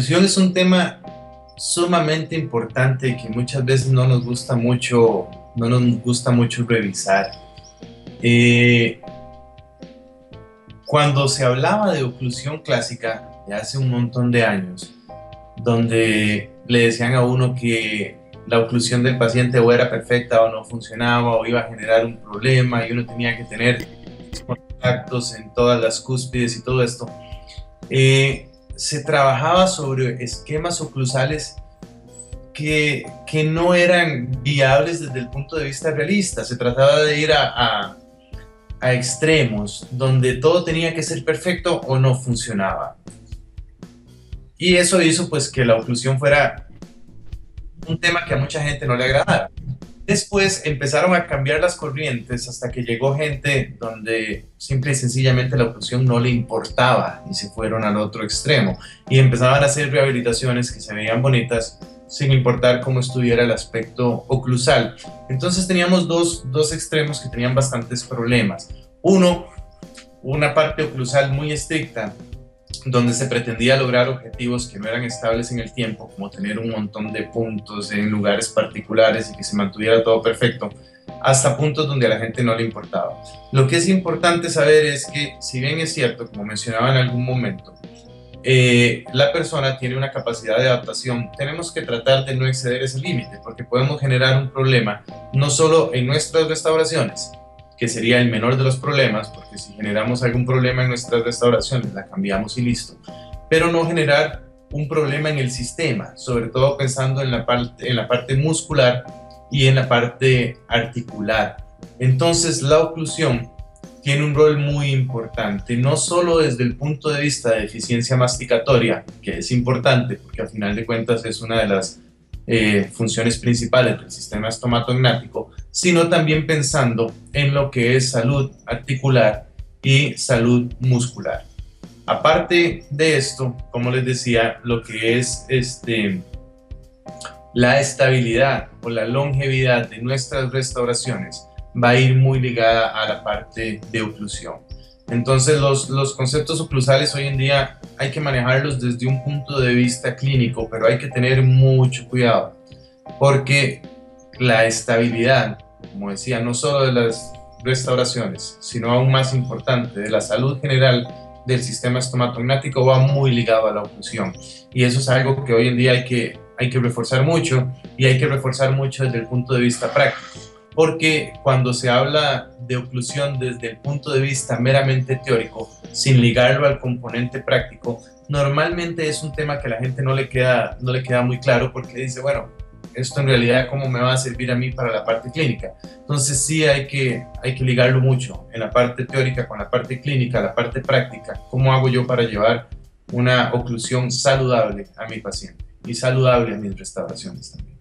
oclusión es un tema sumamente importante y que muchas veces no nos gusta mucho revisar. Eh, Cuando se hablaba de oclusión clásica, de hace un montón de años, donde le decían a uno que la oclusión del paciente o era perfecta o no funcionaba o iba a generar un problema y uno tenía que tener contactos en todas las cúspides y todo esto, se trabajaba sobre esquemas oclusales que no eran viables desde el punto de vista realista. Se trataba de ir a extremos donde todo tenía que ser perfecto o no funcionaba. Y eso hizo pues que la oclusión fuera un tema que a mucha gente no le agradara. Después empezaron a cambiar las corrientes hasta que llegó gente donde simple y sencillamente la oclusión no le importaba y se fueron al otro extremo y empezaban a hacer rehabilitaciones que se veían bonitas sin importar cómo estuviera el aspecto oclusal. Entonces teníamos dos extremos que tenían bastantes problemas. Uno, una parte oclusal muy estricta, donde se pretendía lograr objetivos que no eran estables en el tiempo, como tener un montón de puntos en lugares particulares y que se mantuviera todo perfecto, hasta puntos donde a la gente no le importaba. Lo que es importante saber es que, si bien es cierto, como mencionaba en algún momento, la persona tiene una capacidad de adaptación, tenemos que tratar de no exceder ese límite, porque podemos generar un problema no solo en nuestras restauraciones, que sería el menor de los problemas, porque si generamos algún problema en nuestras restauraciones, la cambiamos y listo, pero no generar un problema en el sistema, sobre todo pensando en la parte muscular y en la parte articular. Entonces, la oclusión tiene un rol muy importante, no solo desde el punto de vista de eficiencia masticatoria, que es importante, porque al final de cuentas es una de las funciones principales del sistema estomatognático, sino también pensando en lo que es salud articular y salud muscular. Aparte de esto, como les decía, lo que es la estabilidad o la longevidad de nuestras restauraciones va a ir muy ligada a la parte de oclusión. Entonces los conceptos oclusales hoy en día hay que manejarlos desde un punto de vista clínico, pero hay que tener mucho cuidado, porque la estabilidad, como decía, no solo de las restauraciones, sino aún más importante, de la salud general del sistema estomatognático, va muy ligado a la oclusión. Y eso es algo que hoy en día hay que reforzar mucho, y hay que reforzar mucho desde el punto de vista práctico. Porque cuando se habla de oclusión desde el punto de vista meramente teórico, sin ligarlo al componente práctico, normalmente es un tema que a la gente no le queda muy claro, porque dice, bueno, esto en realidad cómo me va a servir a mí para la parte clínica. Entonces sí hay que ligarlo mucho en la parte teórica con la parte clínica, la parte práctica. ¿Cómo hago yo para llevar una oclusión saludable a mi paciente y saludable a mis restauraciones también?